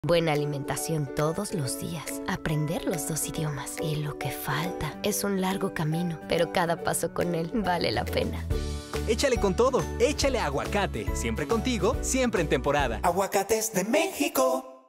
Buena alimentación todos los días. Aprender los 2 idiomas. Y lo que falta es un largo camino, pero cada paso con él vale la pena. Échale con todo. Échale aguacate. Siempre contigo, siempre en temporada. Aguacates de México.